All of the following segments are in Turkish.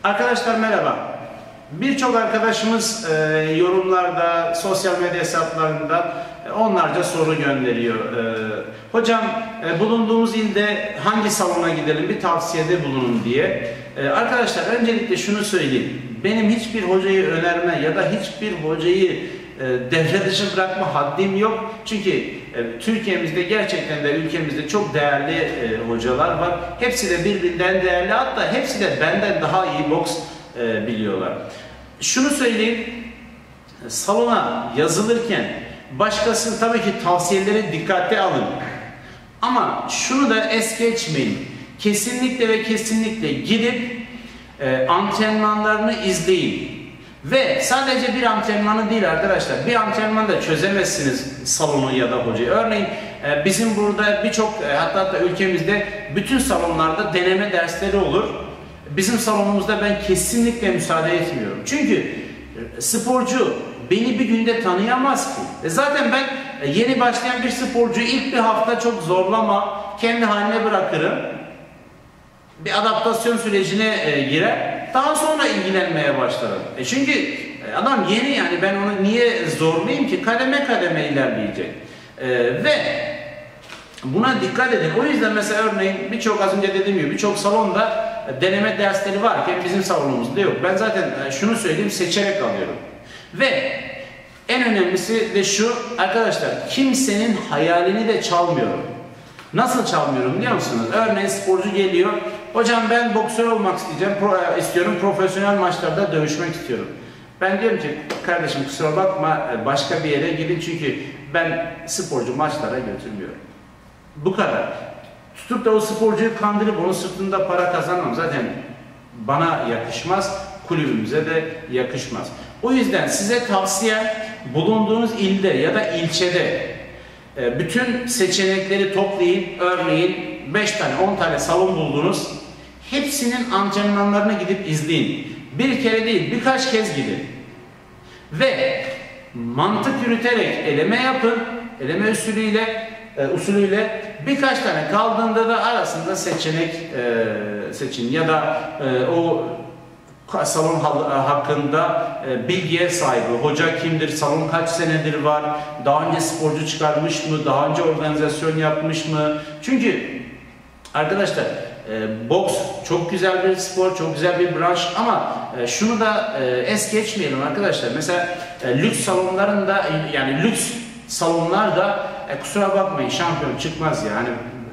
Arkadaşlar merhaba. Birçok arkadaşımız yorumlarda, sosyal medya hesaplarında onlarca soru gönderiyor. Hocam bulunduğumuz ilde hangi salona gidelim, bir tavsiyede bulunun diye. Arkadaşlar öncelikle şunu söyleyeyim. Benim hiçbir hocayı önerme ya da hiçbir hocayı devre dışı bırakma haddim yok. Çünkü Türkiye'mizde gerçekten de ülkemizde çok değerli hocalar var. Hepsi de birbirinden değerli, hatta hepsi de benden daha iyi boks biliyorlar. Şunu söyleyeyim, salona yazılırken başkasının tabii ki tavsiyeleri dikkate alın. Ama şunu da es geçmeyin. Kesinlikle ve kesinlikle gidip antrenmanlarını izleyin. Ve sadece bir antrenmanı değil arkadaşlar, bir antrenmanda çözemezsiniz salonu ya da hocayı. Örneğin bizim burada birçok, hatta ülkemizde bütün salonlarda deneme dersleri olur. Bizim salonumuzda ben kesinlikle müsaade etmiyorum. Çünkü sporcu beni bir günde tanıyamaz ki. Zaten ben yeni başlayan bir sporcuyu ilk bir hafta çok zorlama, kendi haline bırakırım. Bir adaptasyon sürecine girer. Daha sonra ilgilenmeye başlarım. Çünkü adam yeni, yani ben onu niye zorlayayım ki? Kademe kademe ilerleyecek. Ve buna dikkat edin. O yüzden mesela örneğin birçok, az önce dediğim gibi birçok salonda deneme dersleri varken bizim salonumuzda yok. Ben zaten şunu söyleyeyim, seçerek alıyorum. Ve en önemlisi de şu arkadaşlar, kimsenin hayalini de çalmıyorum. Nasıl çalmıyorum biliyor musunuz? Örneğin sporcu geliyor, hocam ben boksör olmak istiyorum, profesyonel maçlarda dövüşmek istiyorum. Ben diyorum ki kardeşim kusura bakma, başka bir yere gidin, çünkü ben sporcu maçlara götürmüyorum. Bu kadar. Tutup da o sporcuyu kandırıp onun sırtında para kazanmam. Zaten bana yakışmaz, kulübümüze de yakışmaz. O yüzden size tavsiye, bulunduğunuz ilde ya da ilçede bütün seçenekleri toplayın. Örneğin 5 tane 10 tane salon buldunuz. Hepsinin antrenmanlarına gidip izleyin. Bir kere değil, birkaç kez gidin. Ve mantık yürüterek eleme yapın. Eleme usulüyle birkaç tane kaldığında da arasında seçenek seçin. Ya da o salon hakkında bilgiye sahibi, hoca kimdir, salon kaç senedir var, daha önce sporcu çıkarmış mı, daha önce organizasyon yapmış mı? Çünkü arkadaşlar boks çok güzel bir spor, çok güzel bir branş, ama şunu da es geçmeyelim arkadaşlar. Mesela lüks salonlarında, yani lüks salonlarda kusura bakmayın, şampiyon çıkmaz yani.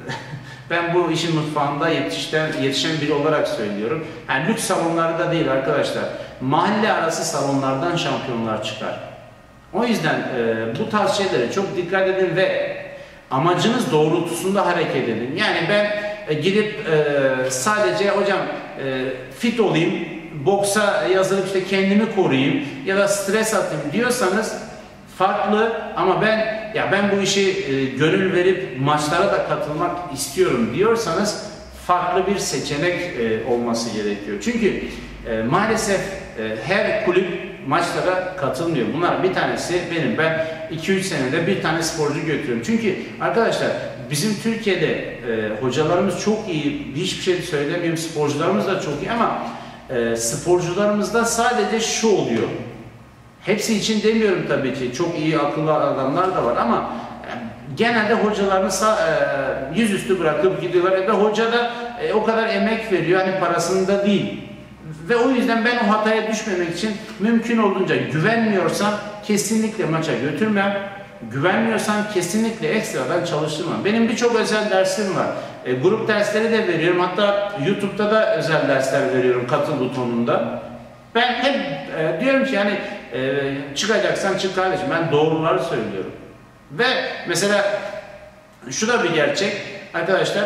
Ben bu işin mutfağında yetişen biri olarak söylüyorum. Yani lüks salonlarda değil arkadaşlar. Mahalle arası salonlardan şampiyonlar çıkar. O yüzden bu tarz şeylere çok dikkat edin ve amacınız doğrultusunda hareket edin. Yani ben gidip sadece hocam fit olayım, boksa yazılıp işte kendimi koruyayım ya da stres atayım diyorsanız farklı, ama ben bu işi gönül verip maçlara da katılmak istiyorum diyorsanız farklı bir seçenek olması gerekiyor. Çünkü maalesef her kulüp maçlara katılmıyor. Bunlar bir tanesi benim. Ben 2-3 senede bir tane sporcu götürüyorum. Çünkü arkadaşlar bizim Türkiye'de hocalarımız çok iyi. Hiçbir şey söylemiyorum. Sporcularımız da çok iyi, ama sporcularımızda sadece şu oluyor. Hepsi için demiyorum tabii ki. Çok iyi akıllı adamlar da var, ama genelde hocalarını yüzüstü bırakıp gidiyorlar. Ve hoca da o kadar emek veriyor, hani parasında değil. Ve o yüzden ben o hataya düşmemek için mümkün olduğunca güvenmiyorsam kesinlikle maça götürmem. Güvenmiyorsam kesinlikle ekstradan çalıştırmam. Benim birçok özel dersim var. Grup dersleri de veriyorum. Hatta YouTube'da da özel dersler veriyorum, katıl butonunda. Ben hep diyorum ki yani çıkacaksan çık kardeşim, ben doğruları söylüyorum. Ve mesela şu da bir gerçek arkadaşlar,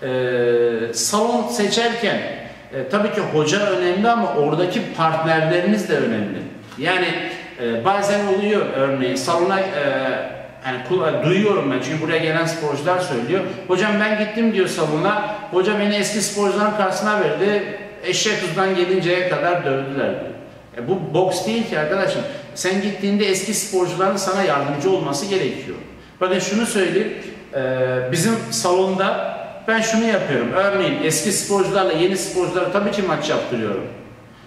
salon seçerken tabii ki hoca önemli, ama oradaki partnerleriniz de önemli. Yani bazen oluyor, örneğin salona yani duyuyorum ben, çünkü buraya gelen sporcular söylüyor. Hocam ben gittim diyor salona, hoca beni eski sporcuların karşısına verdi, eşek hızdan gelinceye kadar dövdüler diyor. Bu boks değil ki arkadaşım. Sen gittiğinde eski sporcuların sana yardımcı olması gerekiyor. Bakın şunu söyleyeyim, bizim salonda ben şunu yapıyorum. Örneğin eski sporcularla yeni sporculara tabii ki maç yaptırıyorum.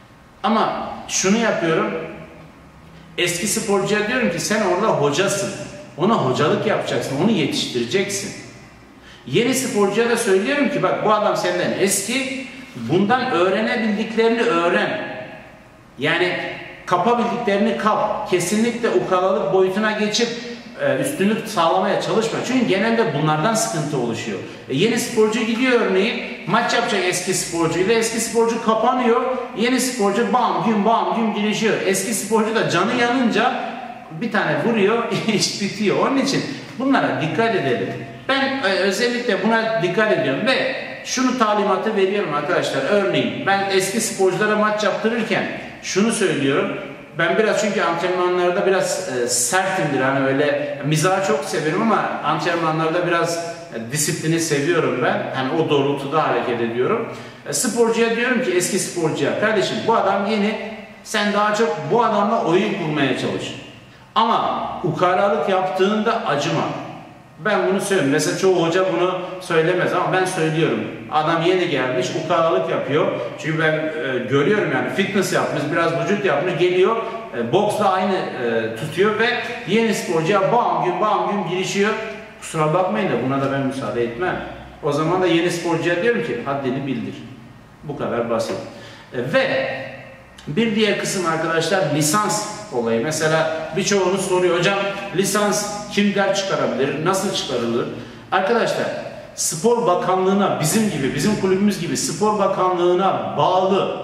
Ama şunu yapıyorum. Eski sporcuya diyorum ki sen orada hocasın. Ona hocalık yapacaksın, onu yetiştireceksin. Yeni sporcuya da söylüyorum ki bak bu adam senden eski, bundan öğrenebildiklerini öğren. Yani kapabildiklerini kap. Kesinlikle ukalalık boyutuna geçip üstünlük sağlamaya çalışma. Çünkü genelde bunlardan sıkıntı oluşuyor. Yeni sporcu gidiyor örneğin, maç yapacak eski sporcuyla, eski sporcu kapanıyor, yeni sporcu bam güm girişiyor. Eski sporcu da canı yanınca bir tane vuruyor, iş bitiyor. Onun için bunlara dikkat edelim. Ben özellikle buna dikkat ediyorum ve şunu talimatı veriyorum arkadaşlar. Örneğin ben eski sporculara maç yaptırırken şunu söylüyorum. Ben biraz çünkü antrenmanlarda biraz sertimdir. Hani öyle mizahı çok severim ama antrenmanlarda biraz disiplini seviyorum ben. Hani o doğrultuda hareket ediyorum. Sporcuya diyorum ki eski sporcuya kardeşim bu adam yeni. Sen daha çok bu adamla oyun kurmaya çalış. Ama ukalalık yaptığında acıma. Ben bunu söylüyorum. Mesela çoğu hoca bunu söylemez ama ben söylüyorum. Adam yeni gelmiş, ukalalık yapıyor. Çünkü ben görüyorum yani fitness yapmış, biraz vücut yapmış, geliyor. Boksla aynı tutuyor ve yeni sporcuya bam gün girişiyor. Kusura bakmayın da buna da ben müsaade etmem. O zaman da yeni sporcuya diyorum ki haddini bildir. Bu kadar basit. Ve bir diğer kısım arkadaşlar lisans olayı. Mesela birçoğunuz soruyor hocam lisans kimler çıkarabilir, nasıl çıkarılır? Arkadaşlar Spor Bakanlığı'na bizim kulübümüz gibi Spor Bakanlığı'na bağlı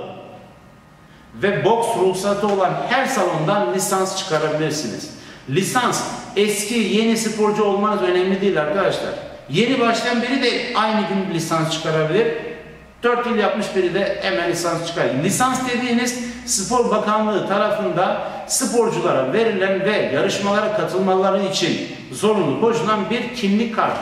ve boks ruhsatı olan her salondan lisans çıkarabilirsiniz. Lisans eski yeni sporcu olmanız önemli değil arkadaşlar. Yeni başlayan biri de aynı gün lisans çıkarabilir. 4 yıl yapmış biri de hemen lisans çıkarır. Lisans dediğiniz Spor Bakanlığı tarafından sporculara verilen ve yarışmalara katılmaları için zorunlu koşulan bir kimlik kartı.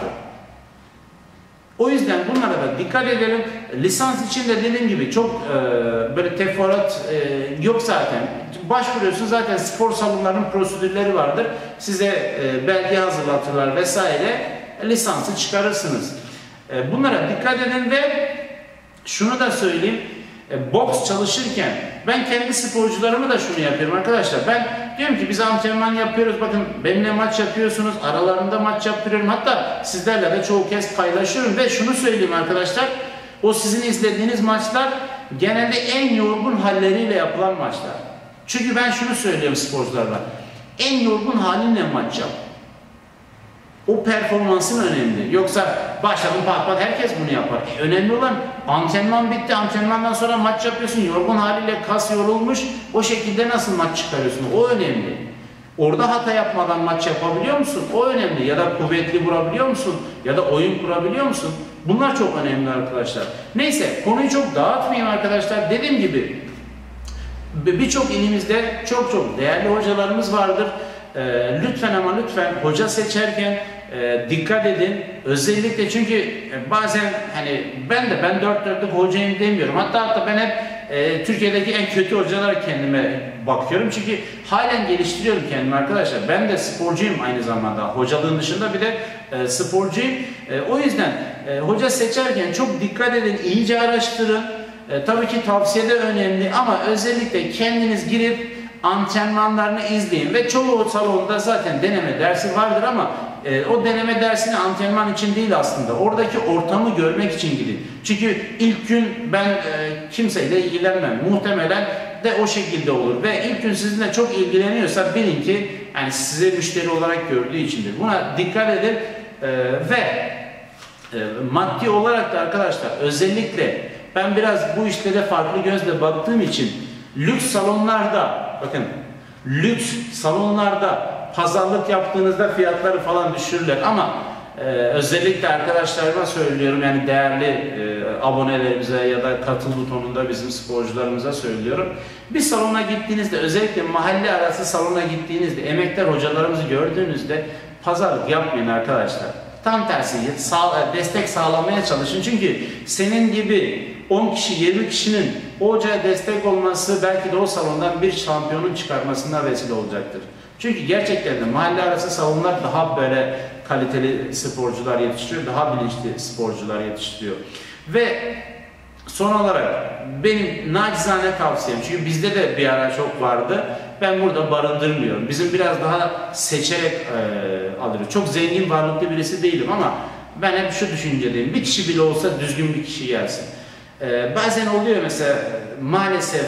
O yüzden bunlara da dikkat edelim. Lisans için de dediğim gibi çok böyle teferruat yok zaten. Başvuruyorsunuz zaten spor salonlarının prosedürleri vardır. Size belge hazırlatırlar vesaire. Lisansı çıkarırsınız. Bunlara dikkat edin ve şunu da söyleyeyim. Boks çalışırken ben kendi sporcularıma da şunu yapıyorum arkadaşlar. Ben diyorum ki biz antrenman yapıyoruz. Bakın benimle maç yapıyorsunuz. Aralarında maç yaptırıyorum. Hatta sizlerle de çoğu kez paylaşıyorum. Ve şunu söyleyeyim arkadaşlar. O sizin izlediğiniz maçlar genelde en yorgun halleriyle yapılan maçlar. Çünkü ben şunu söylüyorum sporcularla. En yorgun halinle maç yap. O performansın önemli. Yoksa başladın pat herkes bunu yapar. Önemli olan antrenman bitti. Antrenmandan sonra maç yapıyorsun. Yorgun haliyle kas yorulmuş. O şekilde nasıl maç çıkarıyorsun? O önemli. Orada hata yapmadan maç yapabiliyor musun? O önemli. Ya da kuvvetli vurabiliyor musun? Ya da oyun kurabiliyor musun? Bunlar çok önemli arkadaşlar. Neyse konuyu çok dağıtmayayım arkadaşlar. Dediğim gibi birçok ilimizde çok değerli hocalarımız vardır. Lütfen ama lütfen hoca seçerken dikkat edin. Özellikle çünkü bazen hani ben dört dörtlük hocayım demiyorum. Hatta ben hep Türkiye'deki en kötü hocalara kendime bakıyorum. Çünkü halen geliştiriyorum kendimi arkadaşlar. Ben de sporcuyum aynı zamanda. Hocalığın dışında bir de sporcuyum. O yüzden hoca seçerken çok dikkat edin. İyice araştırın. Tabii ki tavsiye de önemli ama özellikle kendiniz girip antrenmanlarını izleyin ve çoğu salonda zaten deneme dersi vardır ama o deneme dersini antrenman için değil aslında. Oradaki ortamı görmek için gidin. Çünkü ilk gün ben kimseyle ilgilenmem. Muhtemelen de o şekilde olur ve ilk gün sizinle çok ilgileniyorsa bilin ki yani size müşteri olarak gördüğü içindir. Buna dikkat edin ve maddi olarak da arkadaşlar özellikle ben biraz bu işlere farklı gözle baktığım için lüks salonlarda bakın lüks salonlarda pazarlık yaptığınızda fiyatları falan düşürürler ama özellikle arkadaşlarıma söylüyorum yani değerli abonelerimize ya da katıl butonunda bizim sporcularımıza söylüyorum. Bir salona gittiğinizde özellikle mahalle arası salona gittiğinizde emektar hocalarımızı gördüğünüzde pazarlık yapmayın arkadaşlar. Tam tersi destek sağlamaya çalışın çünkü senin gibi 10 kişi 20 kişinin o hocaya destek olması belki de o salondan bir şampiyonun çıkarmasına vesile olacaktır. Çünkü gerçekten de mahalle arası salonlar daha böyle kaliteli sporcular yetiştiriyor, daha bilinçli sporcular yetiştiriyor. Ve Son olarak benim nacizane tavsiyem, çünkü bizde de bir ara çok vardı, ben burada barındırmıyorum. Bizim biraz daha seçerek alıyoruz. Çok zengin, varlıklı birisi değilim ama ben hep şu düşüncedeyim, bir kişi bile olsa düzgün bir kişi gelsin. Bazen oluyor mesela, maalesef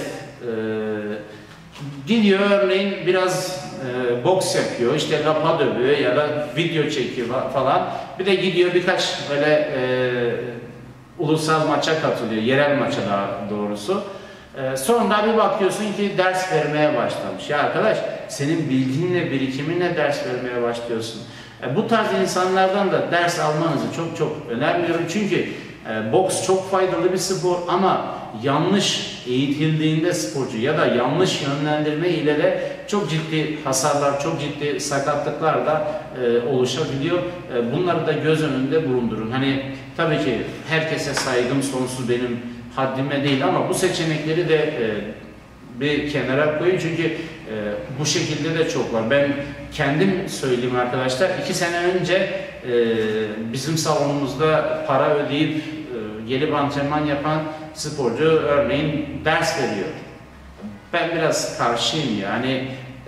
gidiyor örneğin biraz boks yapıyor, işte lapa dövüyor ya da video çekiyor falan. Bir de gidiyor birkaç böyle ulusal maça katılıyor, yerel maça daha doğrusu. Sonra bir bakıyorsun ki ders vermeye başlamış. Ya arkadaş, senin bilginle, birikiminle ders vermeye başlıyorsun. Bu tarz insanlardan da ders almanızı çok çok önermiyorum. Çünkü boks çok faydalı bir spor ama yanlış eğitildiğinde sporcu ya da yanlış yönlendirme ile de çok ciddi hasarlar, çok ciddi sakatlıklar da oluşabiliyor. Bunları da göz önünde bulundurun. Hani tabii ki herkese saygım sonsuz, benim haddime değil ama bu seçenekleri de bir kenara koyun çünkü bu şekilde de çok var. Ben kendim söyleyeyim arkadaşlar, 2 sene önce bizim salonumuzda para ödeyip gelip antrenman yapan sporcu örneğin ders veriyor. Ben biraz karşıyım yani,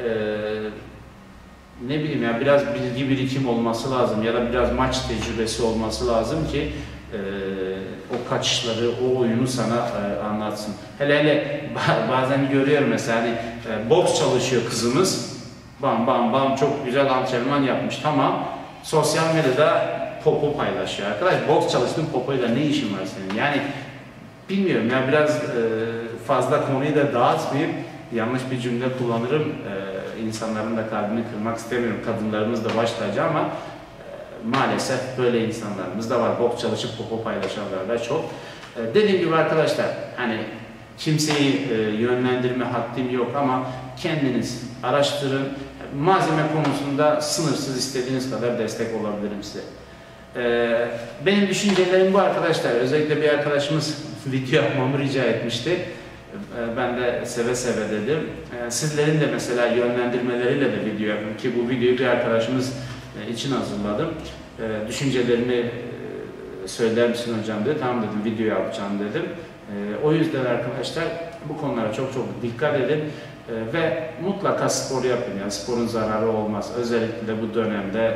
ne bileyim ya, biraz bilgi birikim olması lazım ya da biraz maç tecrübesi olması lazım ki o kaçışları, o oyunu sana anlatsın. Hele bazen görüyorum mesela, hani boks çalışıyor kızımız, bam bam bam çok güzel antrenman yapmış, tamam, sosyal medyada popo paylaşıyor. Arkadaş, boks çalıştığın popoyla ne işin var senin? Yani bilmiyorum ya, biraz fazla konuyu da dağıtmayayım, yanlış bir cümle kullanırım, insanların da kalbini kırmak istemiyorum, kadınlarımız da baş tacı ama maalesef böyle insanlarımız da var. Boks çalışıp popo paylaşanlar da çok. Dediğim gibi arkadaşlar, hani kimseyi yönlendirme haddim yok ama kendiniz araştırın. Malzeme konusunda sınırsız, istediğiniz kadar destek olabilirim size. Benim düşüncelerim bu arkadaşlar. Özellikle bir arkadaşımız video yapmamı rica etmişti. Ben de seve seve dedim. Sizlerin de mesela yönlendirmeleriyle de video yapın ki bu videoyu bir arkadaşımız için hazırladım. Düşüncelerini söyler misin hocam dedi. Tamam dedim, video yapacağım dedim. O yüzden arkadaşlar bu konulara çok çok dikkat edin ve mutlaka spor yapın. Yani sporun zararı olmaz. Özellikle bu dönemde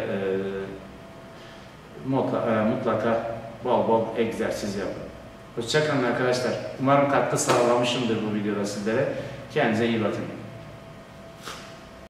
mutlaka bol bol egzersiz yapın. Hoşça kalın arkadaşlar. Umarım katkı sağlamışımdır bu videoda sizlere. Kendinize iyi bakın.